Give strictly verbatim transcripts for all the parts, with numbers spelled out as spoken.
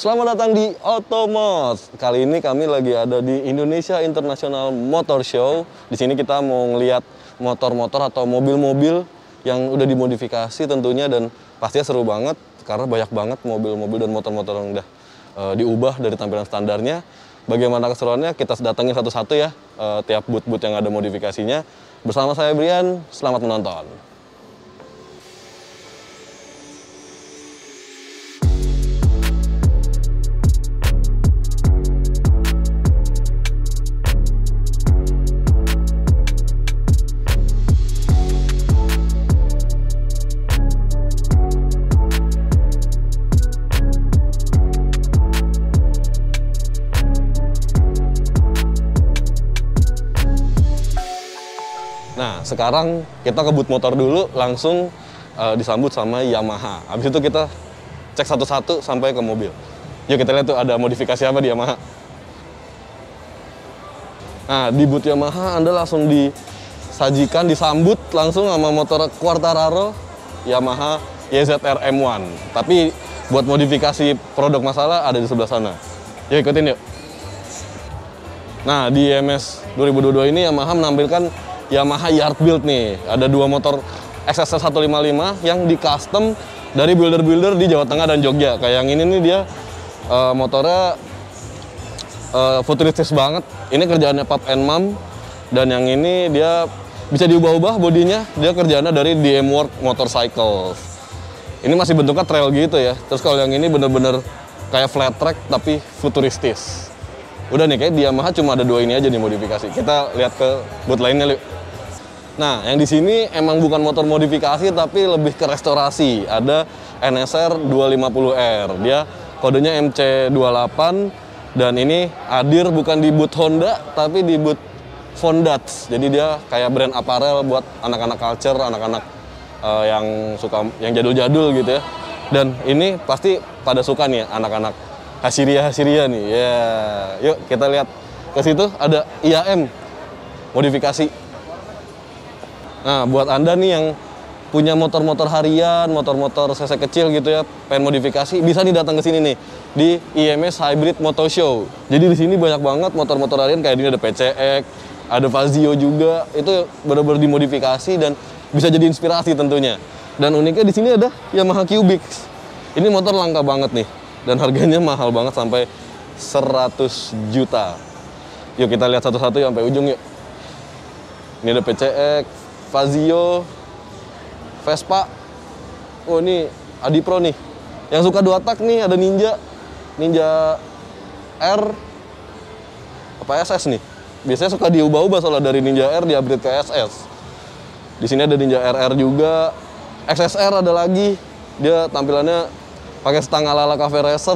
Selamat datang di Otomos. Kali ini kami lagi ada di Indonesia International Motor Show. Di sini kita mau ngeliat motor-motor atau mobil-mobil yang udah dimodifikasi tentunya, dan pastinya seru banget karena banyak banget mobil-mobil dan motor-motor yang udah uh, diubah dari tampilan standarnya. Bagaimana keseruannya kita datangin satu-satu ya, uh, tiap booth-booth yang ada modifikasinya. Bersama saya Brian, selamat menonton. Nah, sekarang kita ke booth motor dulu, langsung uh, disambut sama Yamaha. Habis itu kita cek satu-satu sampai ke mobil. Yuk kita lihat tuh ada modifikasi apa di Yamaha. Nah, di booth Yamaha Anda langsung disajikan, disambut langsung sama motor Quartararo Yamaha Y Z R M satu. Tapi buat modifikasi produk masalah ada di sebelah sana. Yuk ikutin yuk. Nah, di I M S dua ribu dua puluh dua ini Yamaha menampilkan Yamaha Yard Build nih. Ada dua motor X S R seratus lima puluh lima yang di custom dari builder-builder di Jawa Tengah dan Jogja. Kayak yang ini nih dia uh, motornya uh, futuristis banget. Ini kerjaannya Pap and Mum, dan yang ini dia bisa diubah-ubah bodinya. Dia kerjaannya dari D M Work Motorcycles. Ini masih bentuknya trail gitu ya. Terus kalau yang ini bener-bener kayak flat track tapi futuristis. Udah nih, kayak di Yamaha cuma ada dua ini aja nih modifikasi. Kita lihat ke booth lainnya, Liu. Nah, yang di sini emang bukan motor modifikasi tapi lebih ke restorasi. Ada N S R dua lima nol R. Dia kodenya M C dua puluh delapan, dan ini hadir bukan di booth Honda tapi di booth Fondats. Jadi dia kayak brand apparel buat anak-anak culture, anak-anak uh, yang suka yang jadul-jadul gitu ya. Dan ini pasti pada suka nih anak-anak Hasiria-Hasiria nih. Ya, yeah. Yuk kita lihat ke situ ada I A M modifikasi. Nah, buat Anda nih yang punya motor-motor harian, motor-motor cc kecil gitu ya, pengen modifikasi, bisa nih datang ke sini nih di I M S Hybrid Motor Show. Jadi di sini banyak banget motor-motor harian, kayak ini ada P C X, ada Fazio juga. Itu benar-benar dimodifikasi dan bisa jadi inspirasi tentunya. Dan uniknya di sini ada Yamaha Cubic. Ini motor langka banget nih, dan harganya mahal banget sampai seratus juta. Yuk kita lihat satu-satu sampai ujung yuk. Ini ada P C X, Fazio, Vespa. Oh, ini Adipro nih. Yang suka dua tak nih ada Ninja, Ninja R apa S S nih. Biasanya suka diubah-ubah soalnya dari Ninja R di-upgrade ke S S. Di sini ada Ninja R R juga, X S R ada lagi. Dia tampilannya pakai stang ala-ala cafe racer.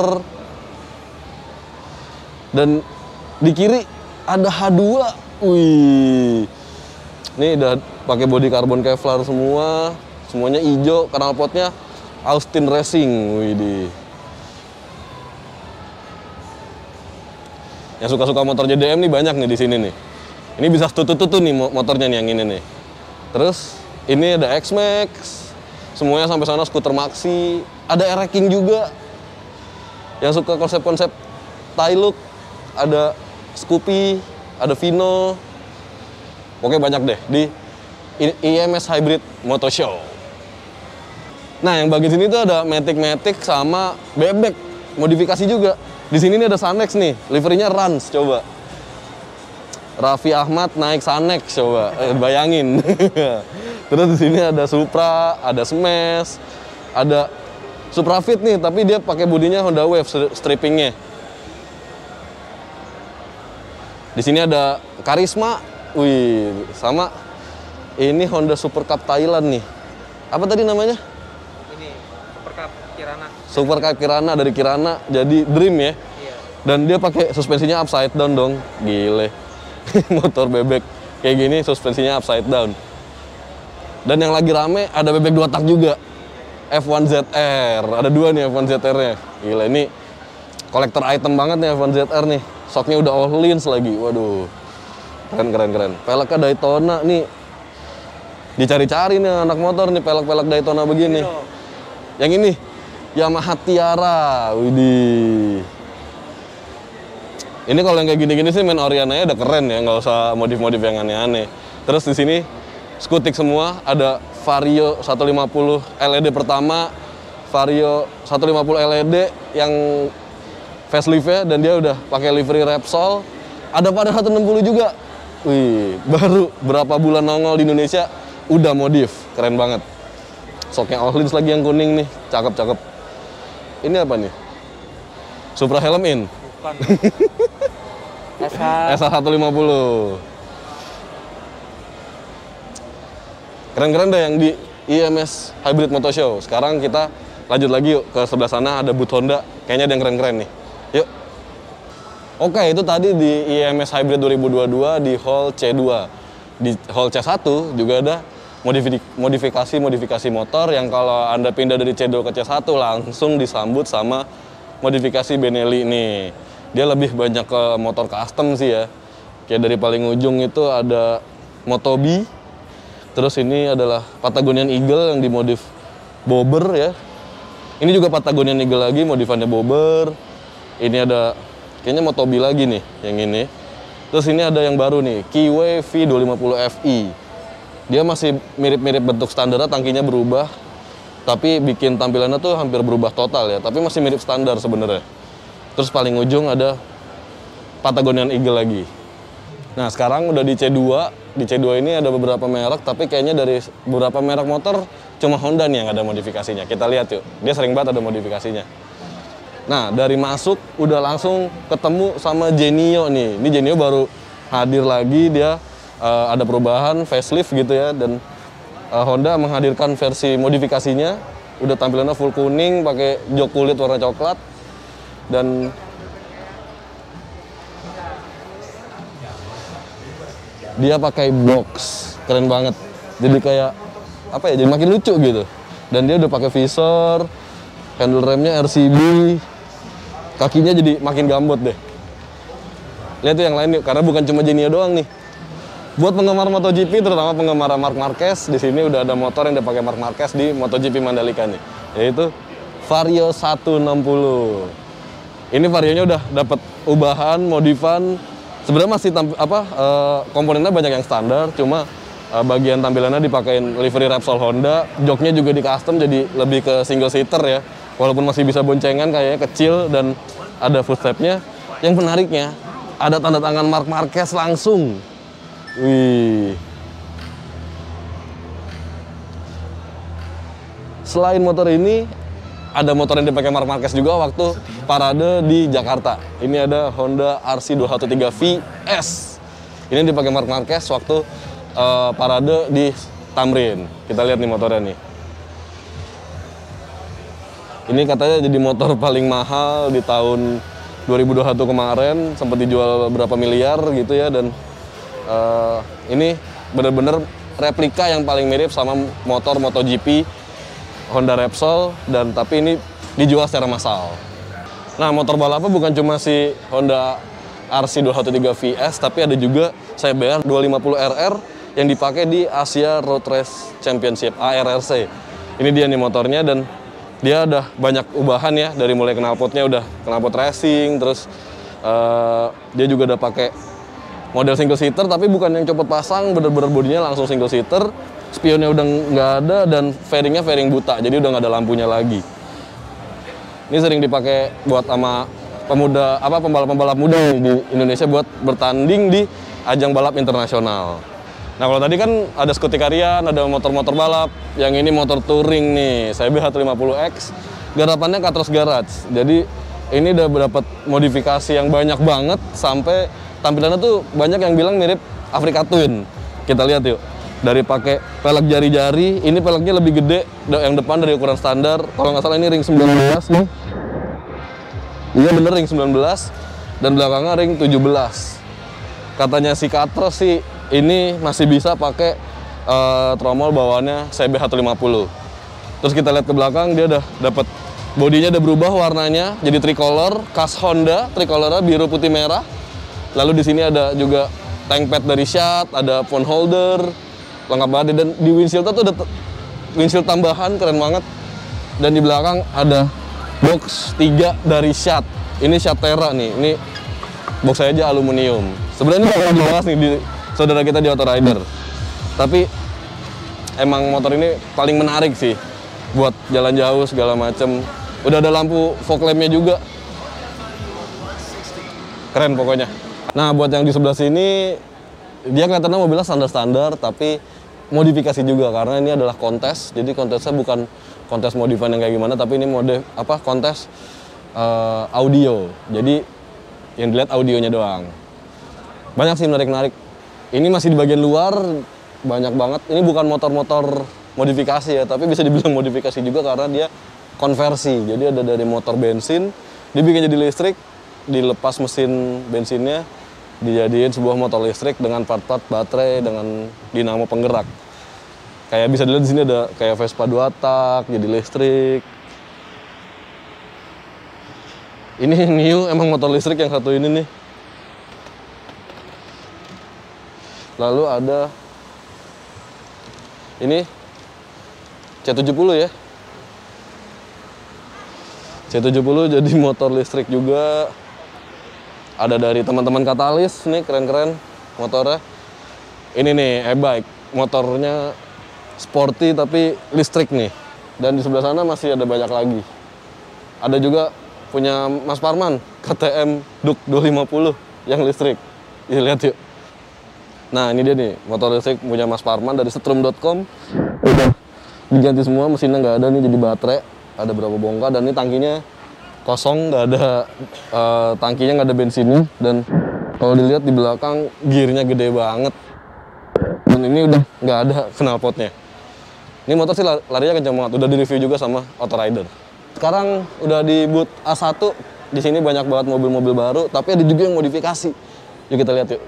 Dan di kiri ada H dua. Wih. Ini udah pakai bodi karbon Kevlar semua. Semuanya hijau, knalpotnya Austin Racing. Wih. Yang suka-suka motor J D M nih banyak nih di sini nih. Ini bisa tutu-tutu nih motornya nih yang ini nih. Terus ini ada X-Max. Semuanya sampai sana skuter maxi. Ada R-King juga. Yang suka konsep-konsep Thai look, ada Scoopy, ada Vino. Oke, banyak deh di I M S Hybrid Motor Show. Nah, yang bagian sini tuh ada Matic-Matic sama bebek modifikasi juga. Di sini nih ada Sanex nih, liverynya Rans, coba. Raffi Ahmad naik Sanex, coba. Eh, bayangin. Terus di sini ada Supra, ada Smash, ada Supra Fit nih, tapi dia pakai bodinya Honda Wave strippingnya. Di sini ada Karisma, wih, sama ini Honda Super Cup Thailand nih. Apa tadi namanya? Ini Super Cup Kirana. Super Cup Kirana, dari Kirana jadi Dream ya. Iya. Dan dia pakai suspensinya upside down dong, gile. Motor bebek kayak gini suspensinya upside down. Dan yang lagi rame ada bebek dua tak juga, F satu Z R. Ada dua nih F satu Z R-nya. Gila, ini kolektor item banget nih F satu Z R nih. Shocknya udah all lens lagi, waduh. Keren, keren, keren. Peleknya Daytona nih. Dicari-cari nih anak motor nih pelek-pelek Daytona begini. Yang ini Yamaha Tiara. Widih. Ini kalau yang kayak gini-gini sih main Oriana-nya udah keren ya, nggak usah modif-modif yang aneh-aneh. Terus di sini skutik semua, ada Vario seratus lima puluh L E D pertama, Vario seratus lima puluh L E D yang facelift-nya, dan dia udah pakai livery Repsol. Ada pada seratus enam puluh juga. Wih, baru berapa bulan nongol di Indonesia udah modif, keren banget. Soknya Ohlins lagi yang kuning nih, cakep-cakep. Ini apa nih? Supra Helm In. Bukan. S H seratus lima puluh. Keren-keren deh yang di I M S Hybrid Moto Show. Sekarang kita lanjut lagi yuk ke sebelah sana, ada booth Honda. Kayaknya ada yang keren-keren nih. Yuk. Oke, itu tadi di I M S Hybrid dua ribu dua puluh dua di Hall C dua. Di Hall C satu juga ada modifikasi-modifikasi motor yang kalau Anda pindah dari C dua ke C satu langsung disambut sama modifikasi Benelli nih. Dia lebih banyak ke motor custom sih ya. Kayak dari paling ujung itu ada Motobi. Terus ini adalah Patagonian Eagle yang dimodif bobber ya. Ini juga Patagonian Eagle lagi, modifannya bobber. Ini ada kayaknya Motobi lagi nih yang ini. Terus ini ada yang baru nih, Kiwi V dua lima nol F I. Dia masih mirip-mirip bentuk standarnya, tangkinya berubah. Tapi bikin tampilannya tuh hampir berubah total ya, tapi masih mirip standar sebenarnya. Terus paling ujung ada Patagonian Eagle lagi. Nah, sekarang udah di C dua. Di C dua ini ada beberapa merek, tapi kayaknya dari beberapa merek motor cuma Honda nih yang ada modifikasinya. Kita lihat yuk, dia sering banget ada modifikasinya. Nah, dari masuk udah langsung ketemu sama Genio nih. Ini Genio baru hadir lagi, dia uh, ada perubahan, facelift gitu ya. Dan uh, Honda menghadirkan versi modifikasinya. Udah tampilannya full kuning, pakai jok kulit warna coklat. Dan dia pakai box, keren banget. Jadi kayak apa ya? Jadi makin lucu gitu. Dan dia udah pakai visor, handle remnya R C B, kakinya jadi makin gambot deh. Lihat tuh yang lain yuk, karena bukan cuma Genio doang nih. Buat penggemar MotoGP, terutama penggemar Marc Marquez, di sini udah ada motor yang udah pakai Marc Marquez di MotoGP Mandalika nih, yaitu Vario seratus enam puluh. Ini Varionya udah dapat ubahan, modifan. Sebenarnya masih apa uh, komponennya banyak yang standar, cuma uh, bagian tampilannya dipakein livery Repsol Honda, joknya juga di custom jadi lebih ke single seater ya. Walaupun masih bisa boncengan, kayaknya kecil dan ada footstepnya. Yang menariknya ada tanda tangan Marc Marquez langsung. Wih. Selain motor ini, ada motor yang dipakai Marc Marquez juga waktu parade di Jakarta. Ini ada Honda R C dua satu tiga V S. Ini dipakai Marc Marquez waktu uh, parade di Tamrin. Kita lihat nih motornya nih. Ini katanya jadi motor paling mahal di tahun dua ribu dua puluh satu kemarin, sempat dijual berapa miliar gitu ya. Dan uh, ini bener-bener replika yang paling mirip sama motor MotoGP Honda Repsol, dan tapi ini dijual secara massal. Nah, motor balapnya bukan cuma si Honda R C dua satu tiga V S, tapi ada juga C B R dua lima nol R R yang dipakai di Asia Road Race Championship A R R C. Ini dia nih motornya, dan dia udah banyak ubahan ya, dari mulai knalpotnya udah knalpot racing, terus uh, dia juga udah pakai model single seater, tapi bukan yang copot pasang, bener-bener bodinya langsung single seater. Spionnya udah nggak ada, dan fairingnya fairing buta, jadi udah nggak ada lampunya lagi. Ini sering dipakai buat sama pemuda, apa pembalap-pembalap muda di Indonesia buat bertanding di ajang balap internasional. Nah, kalau tadi kan ada skutik harian, ada motor-motor balap. Yang ini motor touring nih, C B seratus lima puluh X. Garapannya Katros Garage. Jadi ini udah dapat modifikasi yang banyak banget, sampai tampilannya tuh banyak yang bilang mirip Africa Twin. Kita lihat yuk. Dari pakai pelek jari-jari, ini peleknya lebih gede, yang depan dari ukuran standar. Kalau nggak salah ini ring sembilan belas nih. Iya bener ring sembilan belas, dan belakangnya ring tujuh belas. Katanya si Katros sih, ini masih bisa pakai uh, tromol bawaannya C B seratus lima puluh. Terus kita lihat ke belakang, dia udah dapat bodinya udah berubah warnanya jadi tricolor, khas Honda, tricolornya biru putih merah. Lalu di sini ada juga tank pad dari Shat, ada phone holder, lengkap banget. Dan di windshield tuh ada windshield tambahan, keren banget. Dan di belakang ada box tiga dari Shad. Ini Shad Terra nih, ini box saya aja aluminium. Sebenarnya ini bakal dibahas nih di saudara kita di Auto Rider. Tapi emang motor ini paling menarik sih buat jalan jauh segala macem. Udah ada lampu fog lampnya juga. Keren pokoknya. Nah, buat yang di sebelah sini, dia kelihatannya mobilnya standar-standar, tapi modifikasi juga karena ini adalah kontes. Jadi kontesnya bukan kontes modifan yang kayak gimana, tapi ini mode apa kontes uh, audio. Jadi yang dilihat audionya doang. Banyak sih menarik-menarik. Ini masih di bagian luar, banyak banget. Ini bukan motor-motor modifikasi ya, tapi bisa dibilang modifikasi juga karena dia konversi. Jadi ada dari motor bensin, dibikin jadi listrik, dilepas mesin bensinnya, dijadiin sebuah motor listrik dengan part-part baterai dengan dinamo penggerak. Kayak bisa dilihat di sini ada kayak Vespa dua tak jadi listrik. Ini new emang motor listrik yang satu ini nih. Lalu ada ini C tujuh puluh ya. C tujuh puluh jadi motor listrik juga. Ada dari teman-teman Katalis nih, keren-keren motornya. Ini nih e-bike, motornya sporty tapi listrik nih. Dan di sebelah sana masih ada banyak lagi. Ada juga punya Mas Parman, K T M Duk dua lima nol yang listrik. Ih, lihat yuk. Nah, ini dia nih, motor listrik punya Mas Parman dari setrum dot com. Udah diganti semua, mesinnya nggak ada nih, jadi baterai. Ada berapa bongkar, dan ini tangkinya kosong, nggak ada uh, tangkinya, nggak ada bensinnya. Dan kalau dilihat di belakang gearnya gede banget, dan ini udah nggak ada knalpotnya. Ini motor sih larinya kencang banget, udah di review juga sama Auto Rider. Sekarang udah di booth A satu, di sini banyak banget mobil-mobil baru, tapi ada juga yang modifikasi. Yuk kita lihat yuk.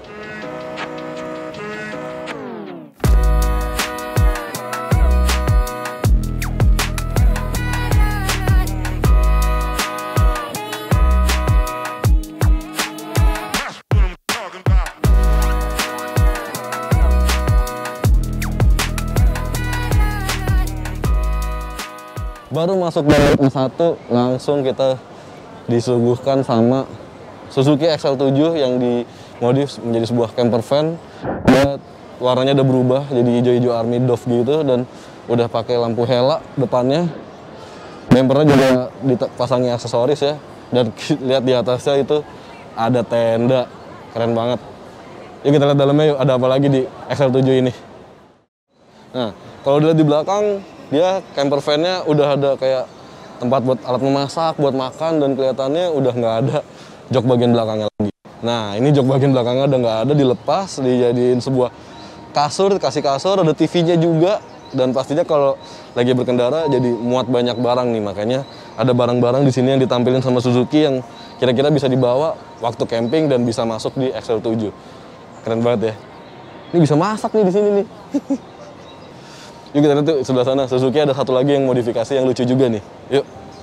Baru masuk dari A satu, langsung kita disuguhkan sama Suzuki X L tujuh yang dimodif menjadi sebuah camper van. Dia warnanya udah berubah jadi hijau-hijau army dove gitu, dan udah pakai lampu hela depannya. Bempernya juga dipasangi aksesoris ya, dan lihat di atasnya itu ada tenda, keren banget. Yuk kita lihat dalamnya yuk, ada apa lagi di X L tujuh ini. Nah, kalau dilihat di belakang, dia camper van-nya udah ada kayak tempat buat alat memasak, buat makan, dan kelihatannya udah nggak ada jok bagian belakangnya lagi. Nah, ini jok bagian belakangnya udah nggak ada, dilepas, dijadiin sebuah kasur, kasih kasur, ada T V-nya juga, dan pastinya kalau lagi berkendara jadi muat banyak barang nih, makanya ada barang-barang di sini yang ditampilin sama Suzuki yang kira-kira bisa dibawa waktu camping dan bisa masuk di X L tujuh. Keren banget ya. Ini bisa masak nih di sini nih. Yuk kita lihat tuh sebelah sana, Suzuki ada satu lagi yang modifikasi yang lucu juga nih. Yuk.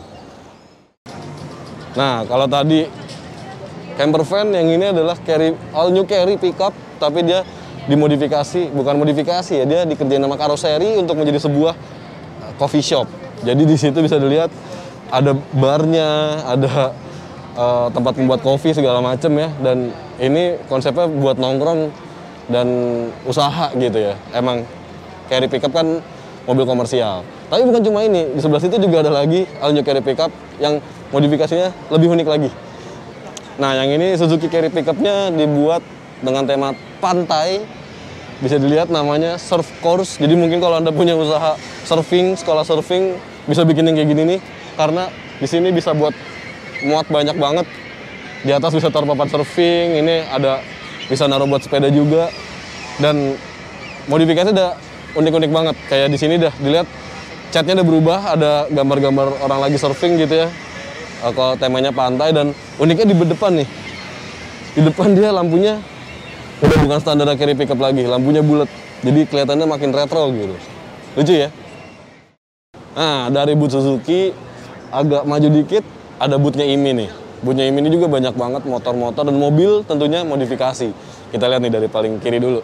Nah, kalau tadi camper van, yang ini adalah carry, all new carry pickup, tapi dia dimodifikasi, bukan modifikasi ya, dia dikerjain sama karoseri untuk menjadi sebuah coffee shop. Jadi di situ bisa dilihat ada barnya, ada uh, tempat membuat kopi segala macem ya, dan ini konsepnya buat nongkrong dan usaha gitu ya. Emang carry pickup kan mobil komersial. Tapi bukan cuma ini, di sebelah situ juga ada lagi all new carry pickup yang modifikasinya lebih unik lagi. Nah, yang ini Suzuki carry pickupnya dibuat dengan tema pantai. Bisa dilihat namanya Surf Course. Jadi mungkin kalau Anda punya usaha surfing, sekolah surfing, bisa bikin yang kayak gini nih. Karena di sini bisa buat muat banyak banget. Di atas bisa taruh papan surfing, ini ada bisa naruh buat sepeda juga. Dan modifikasinya udah unik-unik banget. Kayak di sini dah dilihat catnya udah berubah, ada gambar-gambar orang lagi surfing gitu ya. Kalau temanya pantai, dan uniknya di depan nih. Di depan dia lampunya udah bukan standar carry pickup lagi, lampunya bulat. Jadi kelihatannya makin retro gitu. Lucu ya? Nah, dari booth Suzuki agak maju dikit ada boothnya I M I nih. Boothnya I M I ini juga banyak banget motor-motor dan mobil tentunya modifikasi. Kita lihat nih dari paling kiri dulu.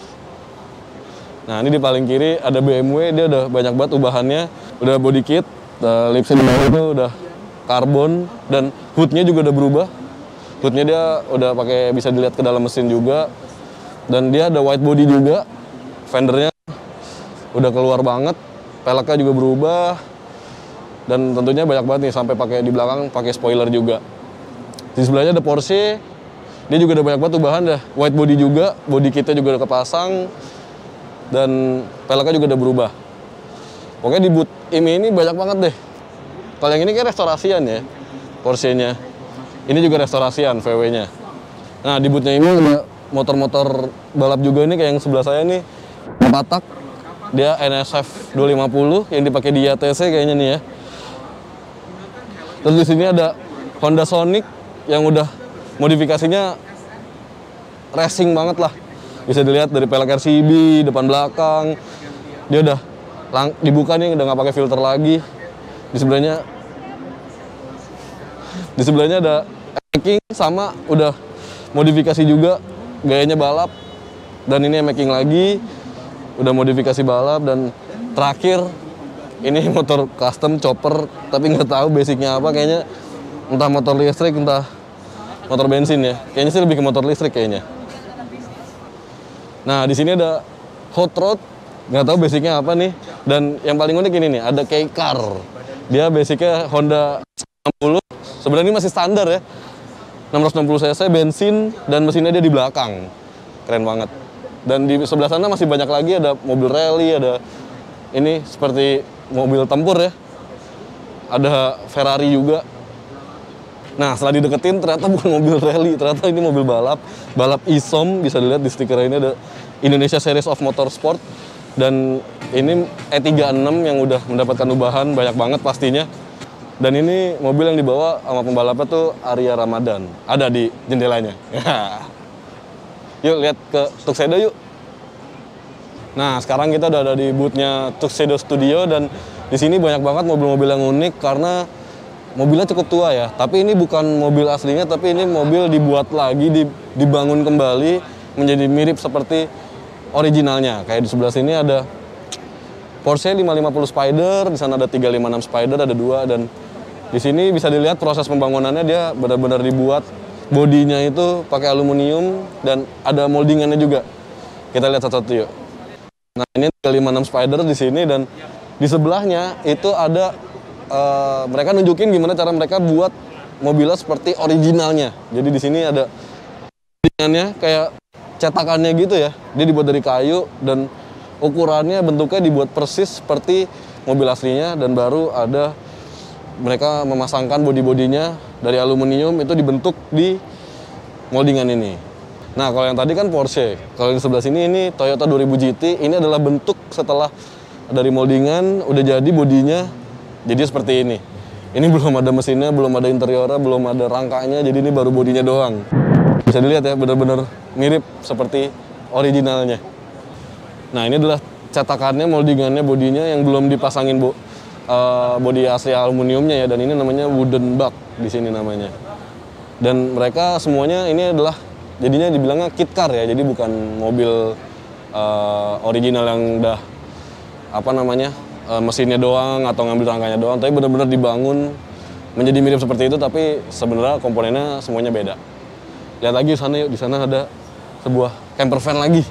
Nah, ini di paling kiri ada B M W, dia udah banyak banget ubahannya, udah body kit, Uh, lipsnya di bawah itu udah karbon dan hoodnya juga udah berubah. Hoodnya dia udah pakai bisa dilihat ke dalam mesin juga. Dan dia ada white body juga. Fendernya udah keluar banget. Peleknya juga berubah. Dan tentunya banyak banget nih sampai pakai di belakang pakai spoiler juga. Di sebelahnya ada Porsche. Dia juga udah banyak banget ubahan dah. White body juga, body kitnya juga udah kepasang. Dan peleknya juga udah berubah. Pokoknya di boot I M I ini banyak banget deh. Kalau yang ini kayak restorasian ya, Porsche-nya. Ini juga restorasian V W-nya. Nah, di bootnya ini ada motor-motor balap juga nih kayak yang sebelah saya nih. empat tak. Dia N S F dua lima nol yang dipakai di I A T C kayaknya nih ya. Terus di sini ada Honda Sonic yang udah modifikasinya racing banget lah. Bisa dilihat dari pelek R C B, depan belakang. Dia udah lang dibuka nih, udah nggak pakai filter lagi. Di sebelahnya Di sebelahnya ada making sama udah modifikasi juga, gayanya balap. Dan ini making lagi, udah modifikasi balap. Dan terakhir ini motor custom chopper, tapi nggak tahu basicnya apa, kayaknya entah motor listrik entah motor bensin ya. Kayaknya sih lebih ke motor listrik kayaknya. Nah di sini ada hot rod, nggak tahu basicnya apa nih. Dan yang paling unik ini nih, ada K-Car. Dia basicnya Honda enam puluh. Sebenarnya ini masih standar ya, enam ratus enam puluh cc bensin dan mesinnya dia di belakang, keren banget. Dan di sebelah sana masih banyak lagi, ada mobil rally, ada ini seperti mobil tempur ya, ada Ferrari juga. Nah setelah dideketin ternyata bukan mobil rally, ternyata ini mobil balap, balap isom. Bisa dilihat di stiker ini ada Indonesia Series of Motorsport. Dan ini E tiga puluh enam yang udah mendapatkan ubahan banyak banget pastinya. Dan ini mobil yang dibawa sama pembalapnya tuh Arya Ramadan. Ada di jendelanya. Yuk lihat ke Tuxedo yuk. Nah sekarang kita udah ada di boothnya Tuxedo Studio. Dan di sini banyak banget mobil-mobil yang unik karena mobilnya cukup tua ya. Tapi ini bukan mobil aslinya, tapi ini mobil dibuat lagi, dibangun kembali menjadi mirip seperti originalnya. Kayak di sebelah sini ada Porsche lima lima nol Spider, di sana ada tiga lima enam Spider, ada dua. Dan di sini bisa dilihat proses pembangunannya, dia benar-benar dibuat bodinya itu pakai aluminium dan ada moldingannya juga. Kita lihat satu-satu yuk. Nah ini tiga lima enam Spider di sini, dan di sebelahnya itu ada uh, mereka nunjukin gimana cara mereka buat mobilnya seperti originalnya. Jadi di sini ada moldingannya kayak cetakannya gitu ya. Dia dibuat dari kayu dan ukurannya, bentuknya dibuat persis seperti mobil aslinya. Dan baru ada mereka memasangkan bodi-bodinya dari aluminium itu dibentuk di moldingan ini. Nah kalau yang tadi kan Porsche, kalau di sebelah sini ini Toyota dua ribu G T. Ini adalah bentuk setelah dari moldingan udah jadi bodinya, jadi seperti ini. Ini belum ada mesinnya, belum ada interiornya, belum ada rangkanya, jadi ini baru bodinya doang. Bisa dilihat ya, benar-benar mirip seperti originalnya. Nah ini adalah cetakannya, moldingannya, bodinya yang belum dipasangin bo, uh, bodi asli aluminiumnya ya. Dan ini namanya wooden bug di sini namanya. Dan mereka semuanya ini adalah jadinya dibilangnya kit car ya. Jadi bukan mobil uh, original yang udah apa namanya uh, mesinnya doang atau ngambil rangkanya doang, tapi benar-benar dibangun menjadi mirip seperti itu. Tapi sebenarnya komponennya semuanya beda. Lihat lagi di sana yuk, di sana ada sebuah camper van lagi.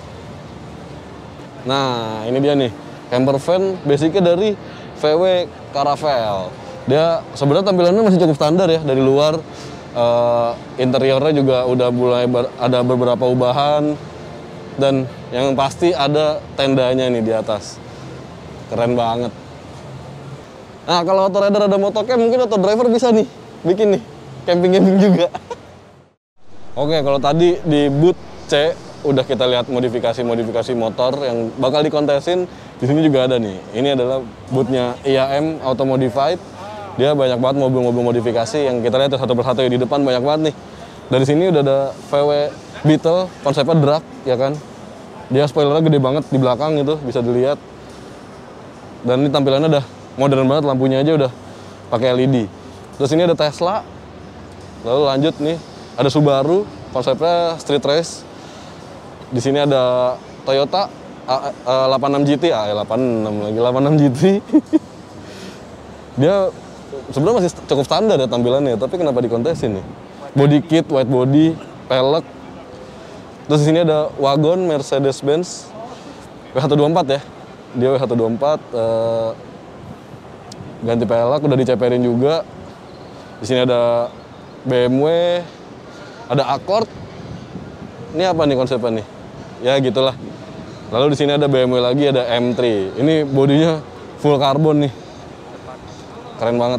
Nah, ini dia nih, camper van basicnya dari V W Caravelle. Dia sebenarnya tampilannya masih cukup standar ya dari luar. Uh, interiornya juga udah mulai ber, ada beberapa ubahan. Dan yang pasti ada tendanya nih di atas. Keren banget. Nah, kalau auto rider ada motocamp, mungkin auto driver bisa nih bikin nih camping-camping juga. Oke, kalau tadi di booth C udah kita lihat modifikasi-modifikasi motor yang bakal dikontesin, di sini juga ada nih. Ini adalah boothnya I A M Auto Modified. Dia banyak banget mobil-mobil modifikasi yang kita lihat satu persatu ya, di depan banyak banget nih. Dari sini udah ada V W Beetle, konsepnya drag ya kan. Dia spoilernya gede banget di belakang itu, bisa dilihat. Dan ini tampilannya udah modern banget, lampunya aja udah pakai L E D. Terus ini ada Tesla. Lalu lanjut nih, ada Subaru, konsepnya street race. Di sini ada Toyota delapan puluh enam G T, ah delapan puluh enam lagi, delapan puluh enam G T. Dia sebenarnya masih cukup standar ya tampilannya, tapi kenapa dikontesin nih? Body kit, white body, pelek. Terus di sini ada wagon Mercedes-Benz W seratus dua puluh empat ya. Dia W seratus dua puluh empat eh, ganti pelek, udah diceperin juga. Di sini ada B M W, ada Accord. Ini apa nih konsepnya nih? Ya gitulah. Lalu di sini ada B M W lagi, ada M tiga. Ini bodinya full karbon nih. Keren banget.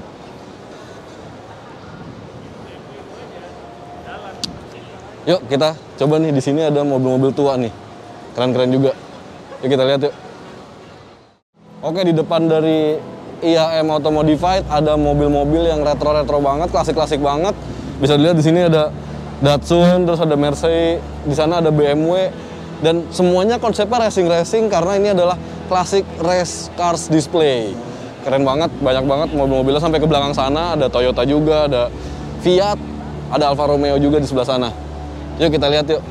Yuk kita coba nih, di sini ada mobil-mobil tua nih. Keren-keren juga. Yuk kita lihat yuk. Oke, di depan dari I H M Auto Modified ada mobil-mobil yang retro-retro banget, klasik-klasik banget. Bisa dilihat di sini ada Datsun, terus ada Mercedes, di sana ada B M W, dan semuanya konsepnya racing-racing karena ini adalah klasik race cars display. Keren banget, banyak banget mobil-mobilnya sampai ke belakang sana, ada Toyota juga, ada Fiat, ada Alfa Romeo juga di sebelah sana. Yuk kita lihat yuk.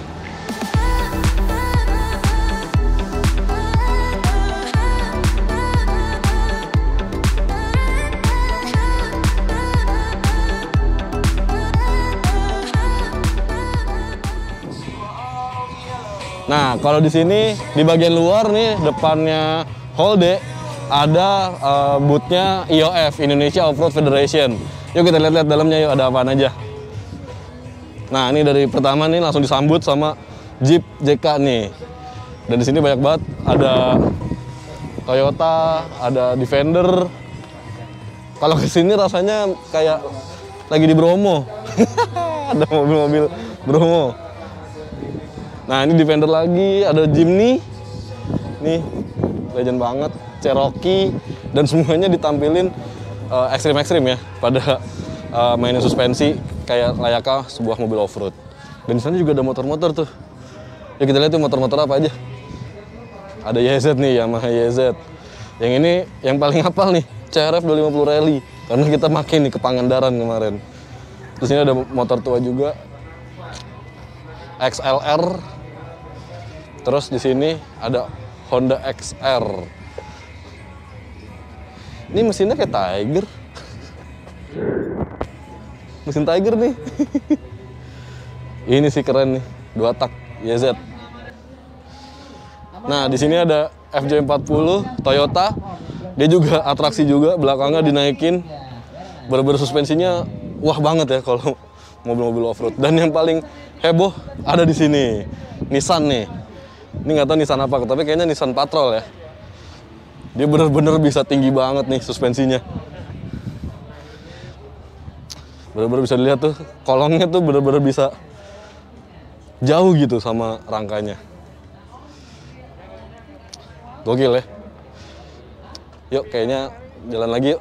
Nah, kalau di sini di bagian luar nih depannya Holde ada uh, boothnya I O F, Indonesia Off-Road Federation. Yuk kita lihat-lihat dalamnya yuk, ada apaan aja. Nah, ini dari pertama nih langsung disambut sama Jeep J K nih. Dan di sini banyak banget, ada Toyota, ada Defender. Kalau ke sini rasanya kayak lagi di Bromo. Ada mobil-mobil Bromo. Nah, ini Defender lagi, ada Jimny. Nih, legend banget, Cherokee, dan semuanya ditampilin uh, ekstrim-ekstrim ya, pada uh, mainin suspensi kayak layaknya sebuah mobil off-road. Dan di sana juga ada motor-motor tuh. Ya kita lihat tuh motor-motor apa aja. Ada Y Z nih, Yamaha Y Z. Yang ini yang paling hafal nih, C R F dua lima nol Rally, karena kita makin nih ke Pangandaran kemarin. Terus ini ada motor tua juga, X L R. Terus di sini ada Honda X R. Ini mesinnya kayak Tiger. Mesin Tiger nih. Ini sih keren nih, dua tak Y Z. Nah, di sini ada F J empat puluh Toyota. Dia juga atraksi juga, belakangnya dinaikin. Bener-bener suspensinya wah banget ya kalau mobil-mobil off-road. Dan yang paling heboh ada di sini, Nissan nih. Ini nggak tahu Nissan apa, tapi kayaknya Nissan Patrol ya. Dia bener-bener bisa tinggi banget nih suspensinya. Bener-bener bisa dilihat tuh, kolongnya tuh bener-bener bisa jauh gitu sama rangkanya. Gokil ya. Yuk kayaknya jalan lagi yuk.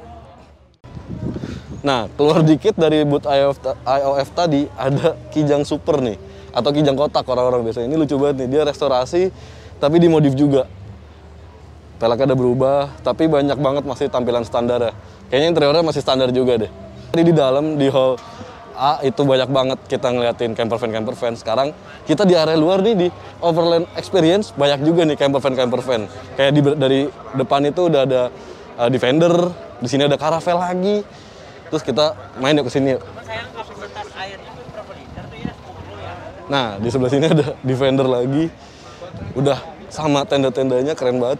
Nah, keluar dikit dari booth I O F tadi ada Kijang Super nih, atau Kijang kotak orang-orang biasanya. Ini lucu banget nih, dia restorasi tapi dimodif juga. Peleknya ada berubah, tapi banyak banget masih tampilan standar ya. Kayaknya interiornya masih standar juga deh. Di dalam, di hall A itu banyak banget kita ngeliatin camper van camper van. Sekarang kita di area luar nih, di Overland Experience, banyak juga nih camper van camper van. Kayak di, dari depan itu udah ada uh, Defender, di sini ada Caravelle lagi. Terus kita main yuk ke sini yuk. Nah, di sebelah sini ada Defender lagi. Udah sama tenda-tendanya, keren banget.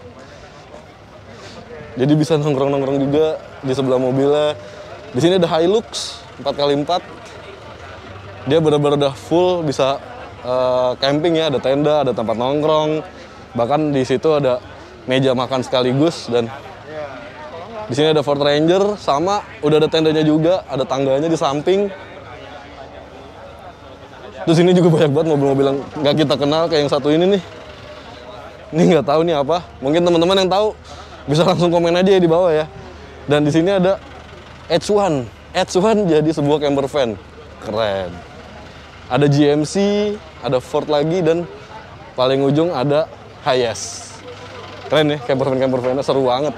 Jadi bisa nongkrong-nongkrong juga di sebelah mobilnya. Di sini ada Hilux empat kali empat. Dia benar-benar udah full, bisa uh, camping ya, ada tenda, ada tempat nongkrong. Bahkan di situ ada meja makan sekaligus, dan di sini ada Ford Ranger sama udah ada tendanya juga, ada tangganya di samping. Terus ini juga banyak banget mobil-mobil yang nggak kita kenal kayak yang satu ini nih. Ini nggak tahu nih apa. Mungkin teman-teman yang tahu bisa langsung komen aja ya di bawah ya. Dan di sini ada H satu. H satu jadi sebuah camper van. Keren. Ada G M C, ada Ford lagi, dan paling ujung ada Hiace. Keren ya, camper van camper van-nya seru banget.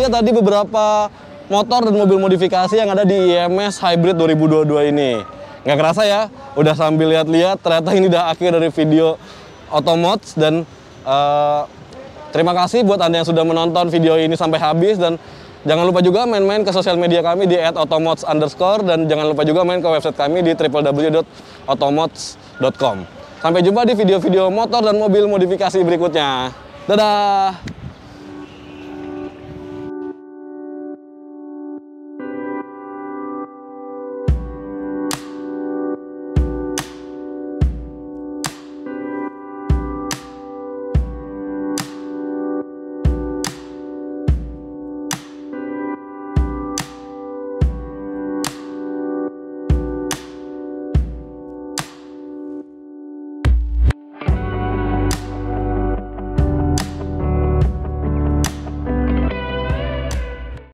tadi beberapa motor dan mobil modifikasi yang ada di I M S Hybrid dua ribu dua puluh dua ini. Nggak kerasa ya, udah sambil lihat-lihat, ternyata ini udah akhir dari video Otomods. Dan uh, terima kasih buat Anda yang sudah menonton video ini sampai habis. Dan jangan lupa juga main-main ke sosial media kami di at otomods underscore. Dan jangan lupa juga main ke website kami di w w w dot otomods dot com. Sampai jumpa di video-video motor dan mobil modifikasi berikutnya. Dadah!